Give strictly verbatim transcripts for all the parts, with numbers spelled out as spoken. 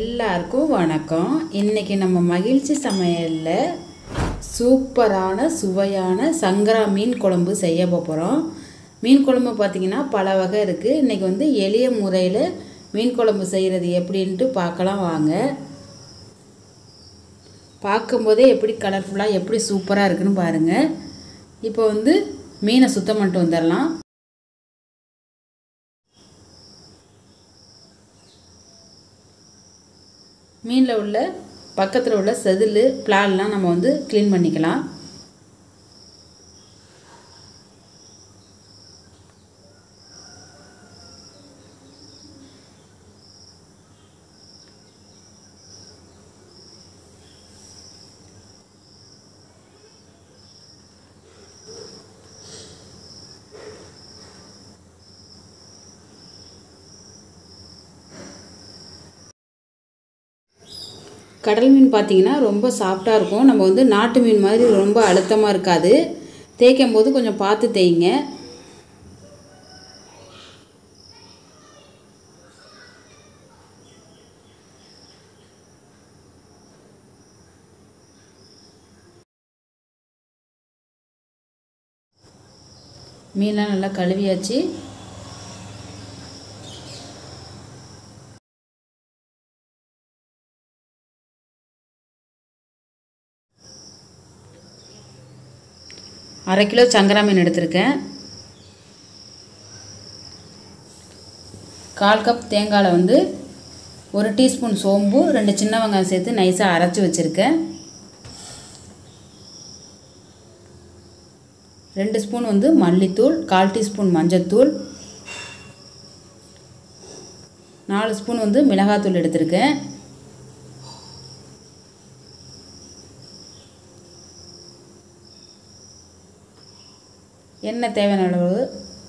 எல்லாருக்கும் வணக்கம். இன்னைக்கு நம்ம மகிழ்ச்சி சமையல்ல சூப்பரான சுவையான சங்கரா மீன் குழம்பு செய்ய போகிறோம். மீன் குழம்பு பார்த்திங்கன்னா பல வகை இருக்குது. இன்றைக்கி வந்து எளிய முறையில் மீன் குழம்பு செய்கிறது எப்படின்ட்டு பார்க்கலாம் வாங்க. பார்க்கும்போதே எப்படி கலர்ஃபுல்லாக எப்படி சூப்பராக இருக்குன்னு பாருங்கள். இப்போ வந்து மீனை சுத்தம் பண்ணிட்டு வந்துடலாம். மீனில் உள்ள பக்கத்தில் உள்ள செதில் பிளால்லாம் நம்ம வந்து க்ளீன் பண்ணிக்கலாம். கடல் மீன் பார்த்திங்கன்னா ரொம்ப சாஃப்டாக இருக்கும். நம்ம வந்து நாட்டு மீன் மாதிரி ரொம்ப அழுத்தமாக இருக்காது. தேய்க்கும் போது கொஞ்சம் பார்த்து தேய்ங்க. மீன்லாம் நல்லா கழுவியாச்சு. அரை கிலோ சங்கரா மீன் எடுத்திருக்கேன். கால் கப் தேங்காயில் வந்து ஒரு டீஸ்பூன் சோம்பு, ரெண்டு சின்ன வெங்காயம் சேர்த்து நைஸாக அரைச்சி வச்சுருக்கேன். ரெண்டு ஸ்பூன் வந்து மல்லித்தூள், கால் டீஸ்பூன் மஞ்சத்தூள், நாலு ஸ்பூன் வந்து மிளகாத்தூள் எடுத்திருக்கேன். எண்ணெய் தேவையான அளவு,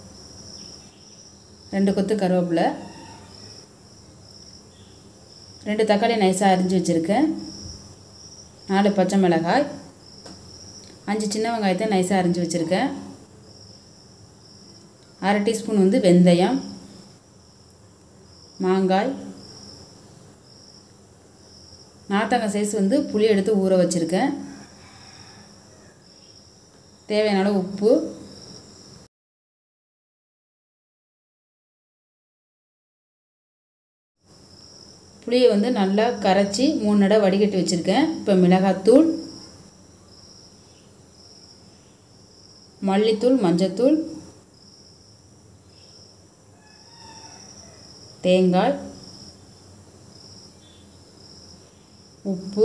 ரெண்டு கொத்து கருவேப்பிலை, ரெண்டு தக்காளி நைஸாக அரிஞ்சு வச்சுருக்கேன், நாலு பச்சை மிளகாய், அஞ்சு சின்ன வெங்காயத்தை நைஸாக அரிஞ்சு வச்சுருக்கேன், அரை டீஸ்பூன் வந்து வெந்தயம், மாங்காய், நார்த்தங்காய் சைஸ் வந்து புளி எடுத்து ஊற வச்சுருக்கேன், தேவையான அளவு உப்பு, புளியை வந்து நல்லா கரைச்சி மூணு நடை வடிகட்டி வச்சுருக்கேன். இப்போ மிளகாத்தூள், மல்லித்தூள், மஞ்சத்தூள், தேங்காய், உப்பு,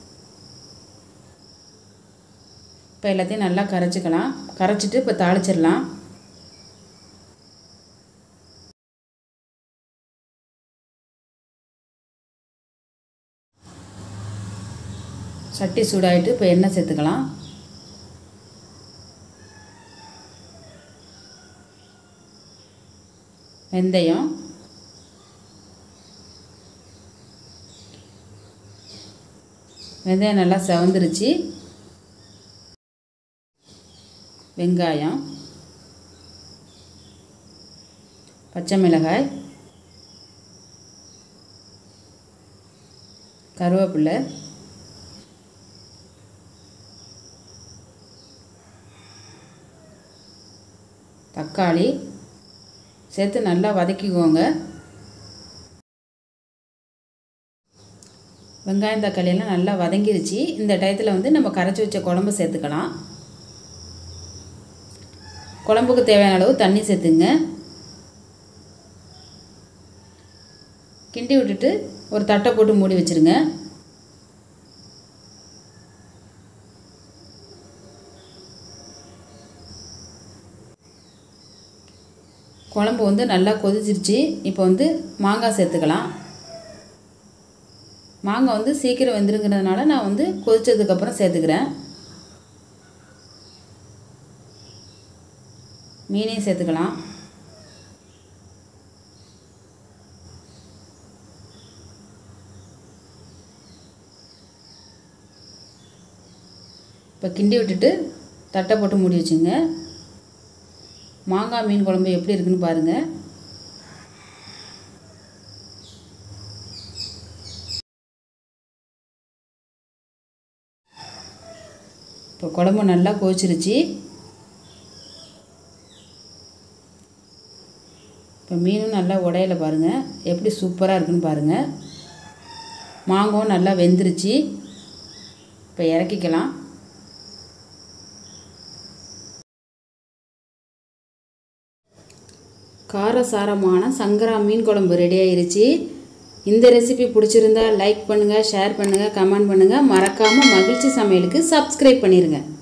இப்போ எல்லாத்தையும் நல்லா கரைச்சிக்கலாம். கரைச்சிட்டு இப்போ தாளிச்சிடலாம். சட்டி சூடாகிட்டு இப்போ எண்ணெய் சேர்த்துக்கலாம். வெந்தயம், வெந்தயம் நல்லா செவந்துருச்சு. வெங்காயம், பச்சை மிளகாய், கருவேப்பிலை, தக்காளி சேர்த்து நல்லா வதக்கிக்கோங்க. வெங்காயம் தக்காளியெல்லாம் நல்லா வதங்கிருச்சு. இந்த டயத்தில் வந்து நம்ம கரைச்சி வச்ச குழம்பு சேர்த்துக்கலாம். குழம்புக்கு தேவையான அளவு தண்ணி சேர்த்துங்க. கிண்டி விட்டுட்டு ஒரு தட்டை போட்டு மூடி வச்சுருங்க. குழம்பு வந்து நல்லா கொதிச்சிருச்சு. இப்போ வந்து மாங்காய் சேர்த்துக்கலாம். மாங்காய் வந்து சீக்கிரம் வெந்துருங்கிறதுனால நான் வந்து கொதிச்சதுக்கப்புறம் சேர்த்துக்கிறேன். மீனையும் சேர்த்துக்கலாம். இப்போ கிண்டி விட்டுட்டு தட்டை போட்டு மூடி வச்சுங்க. மாங்காய் மீன் குழம்பு எப்படி இருக்குன்னு பாருங்கள். இப்போ குழம்பு நல்லா கொதிச்சிருச்சு. இப்போ மீனும் நல்லா உடையில பாருங்கள் எப்படி சூப்பராக இருக்குன்னு பாருங்கள். மாங்காவும் நல்லா வெந்துருச்சு. இப்போ இறக்கிக்கலாம். காரசாரமான சங்கரா மீன் குழம்பு ரெடி ஆயிருச்சு. இந்த ரெசிபி பிடிச்சிருந்தா லைக் பண்ணுங்கள், ஷேர் பண்ணுங்கள், கமெண்ட் பண்ணுங்கள். மறக்காமல் மகிழ்ச்சி சமையலுக்கு சப்ஸ்கிரைப் பண்ணிடுங்க.